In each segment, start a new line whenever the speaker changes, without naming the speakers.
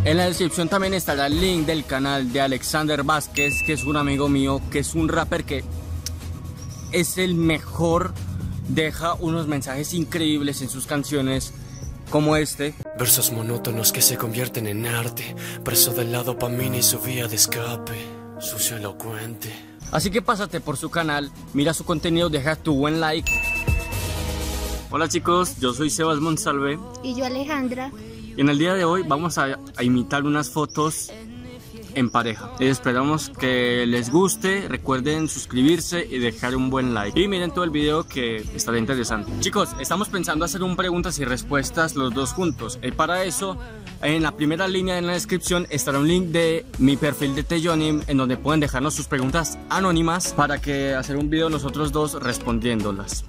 En la descripción también estará el link del canal de Alexander Vázquez, que es un amigo mío, que es un rapper que es el mejor, deja unos mensajes increíbles en sus canciones como este.
Versos monótonos que se convierten en arte, preso del lado dopamina y su vía de escape, sucio elocuente.
Así que pásate por su canal, mira su contenido, deja tu buen like. Hola chicos, yo soy Sebas Monsalve.
Y yo Alejandra.
Y en el día de hoy vamos a imitar unas fotos en pareja. Esperamos que les guste, recuerden suscribirse y dejar un buen like. Y miren todo el video que estará interesante. Chicos, estamos pensando hacer un preguntas y respuestas los dos juntos. Y para eso, en la primera línea en la descripción estará un link de mi perfil de Teyonim, en donde pueden dejarnos sus preguntas anónimas para que hacer un video nosotros dos respondiéndolas.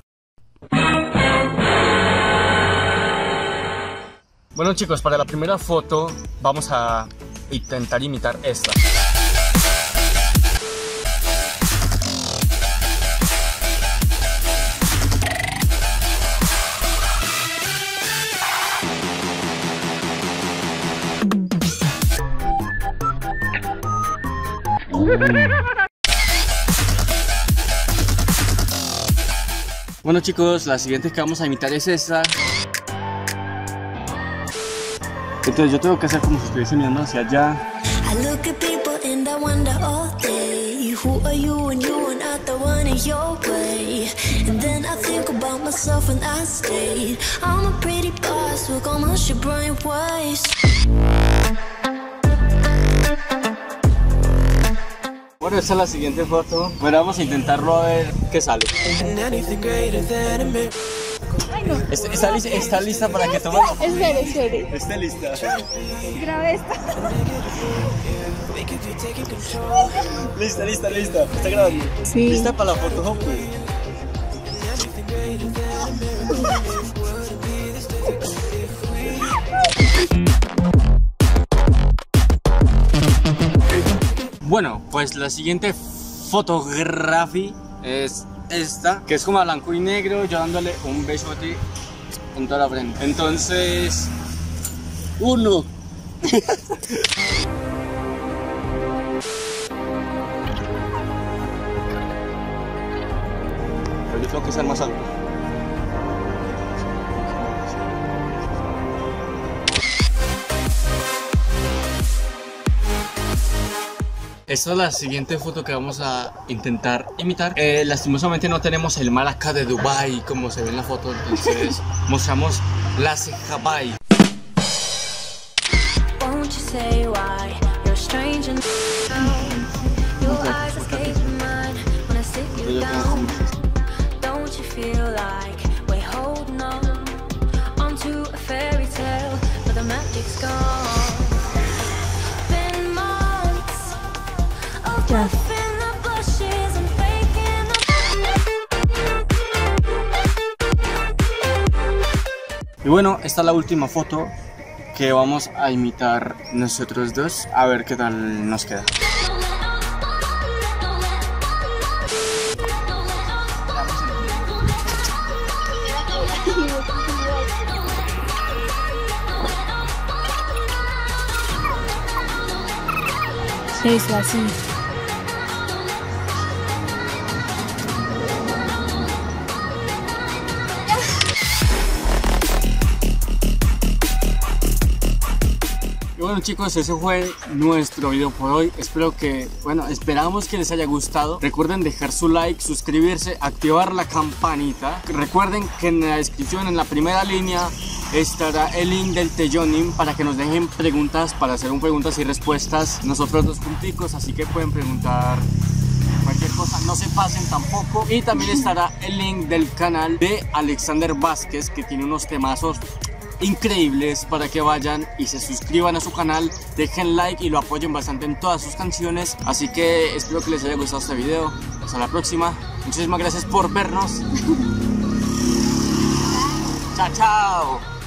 Bueno chicos, para la primera foto vamos a intentar imitar esta. Bueno chicos, la siguiente que vamos a imitar es esta. Entonces yo tengo que hacer como si estuviese mirando hacia allá. Bueno, esta es la siguiente foto. Bueno, vamos a intentarlo a ver qué sale. ¿Está lista para que tome?
Espere.
¿Está lista?
Graba esta.
Lista. ¿Está grabando?
Sí.
¿Lista para la foto? Bueno, pues la siguiente fotografía es esta, que es como a blanco y negro, yo dándole un beso a ti en toda la frente. Entonces, uno. Pero yo tengo que ser más alto. Esta es la siguiente foto que vamos a intentar imitar. Lastimosamente no tenemos el mar acá de Dubai como se ve en la foto, entonces mostramos la Cejabai. Y bueno, esta es la última foto que vamos a imitar nosotros dos, a ver qué tal nos queda.
Eso, así.
Y bueno chicos, ese fue nuestro video por hoy. Espero que, esperamos que les haya gustado. Recuerden dejar su like, suscribirse, activar la campanita. Recuerden que en la descripción, en la primera línea, estará el link del Teyonim para que nos dejen preguntas, para hacer un preguntas y respuestas nosotros dos junticos, así que pueden preguntar cualquier cosa, no se pasen tampoco. Y también estará el link del canal de Alexander Vázquez, que tiene unos temazos increíbles, para que vayan y se suscriban a su canal, dejen like y lo apoyen bastante en todas sus canciones. Así que espero que les haya gustado este video. Hasta la próxima. Muchísimas gracias por vernos. Chao, chao.